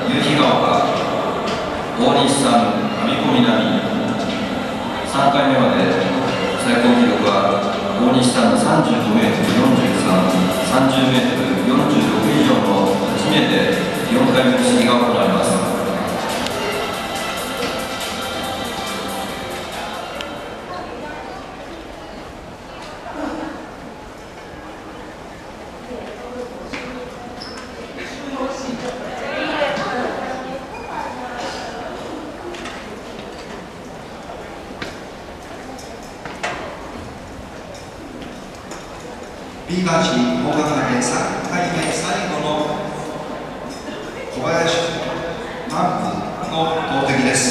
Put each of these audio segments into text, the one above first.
夕日が丘、大西さん、上小南、3回目まで最高記録は大西さんの35メートル43、30メートル46以上の初めて4回目の試技が行われます。 B バージ合格投げ3回目最後の小林万歩の投擲です。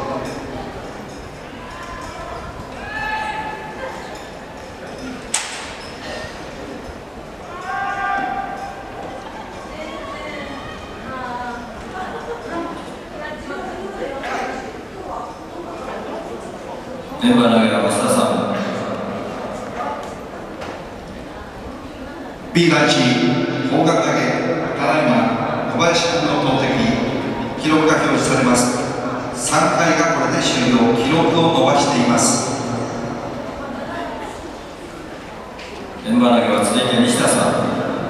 メンバー投げは増田さん。 B バージ方角投げただいま小林君の投擲記録が表示されます。3回がこれで終了、記録を伸ばしています。 メンバー投げは続いて西田さん。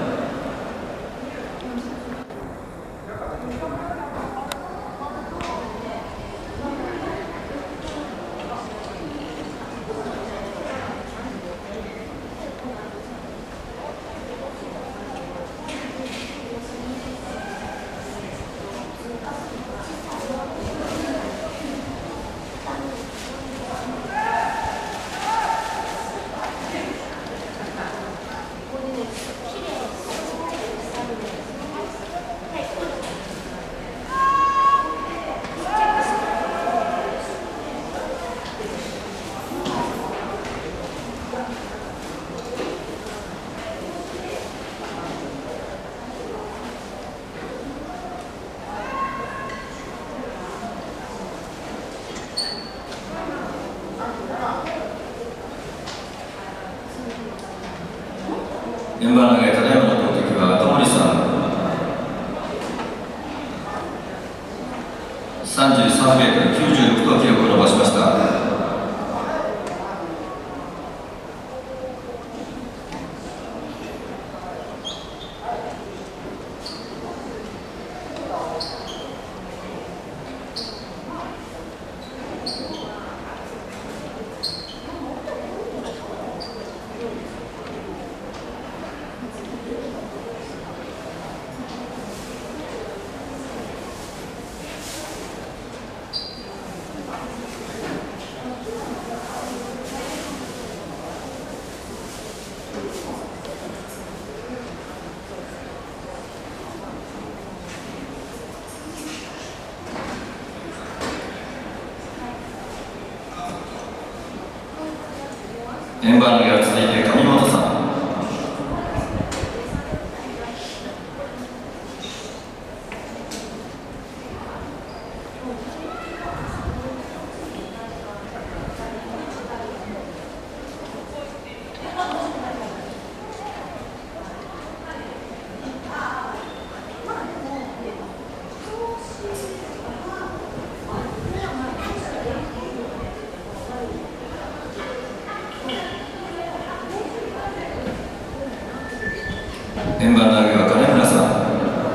メンバー投げただいまの投擲は赤森さん。33メートル96と記録を伸ばしました。メンバー投げは続いて上本さん。メンバーの投げは金村さん。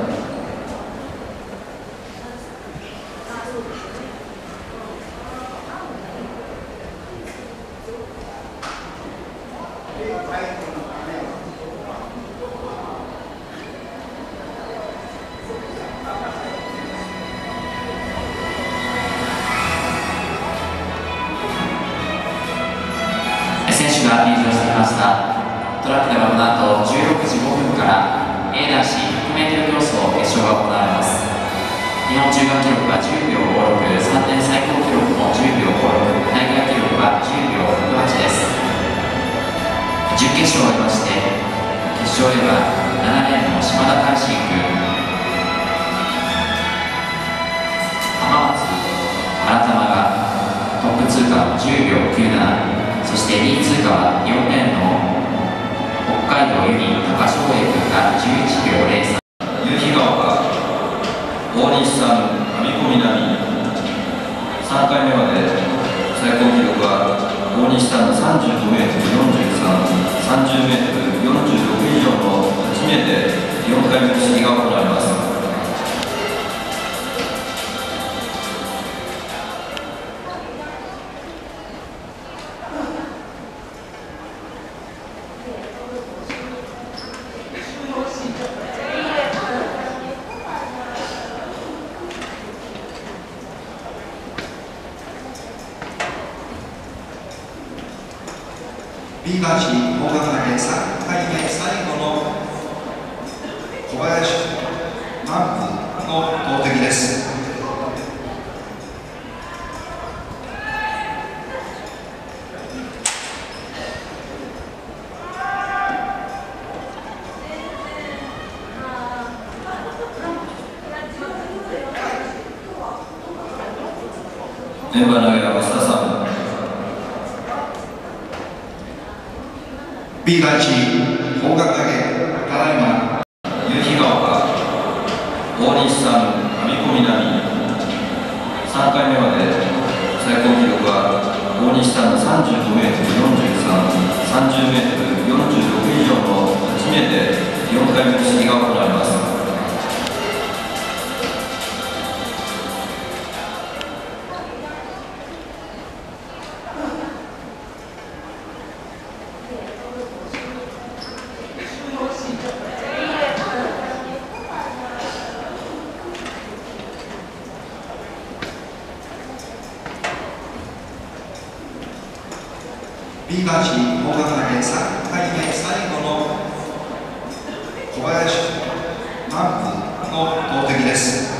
選手が入場してきました。トラックではこの後16時5分から A 男子 100m 競争決勝が行われます。日本中間記録は10秒56、3年最高記録も10秒56、大会記録は10秒68です。準決勝を終えまして、決勝では7レーンの島田海進君、浜松新玉がトップ通過10秒97、そして2位通過は4レーンの北海道由利高翔英君が11秒03。 夕日が丘、 大西さん、阿弥子南、3回目まで最高記録は大西さんの35メートル43、30メートル46以上の初めて4回目の試技が行われます。 B 男子砲丸投げ3回目最後の小林万武の投擲です。 メンバー投げは増田さん。 B 男子砲丸投げただいま夕日が丘、大西さん、阿弥子南、3回目まで最高記録は大西さんの35メートル43、30メートル46以上の初めて4回目の試技が行われます。 B 男子砲丸投げ3回目最後の小林万武の投擲です。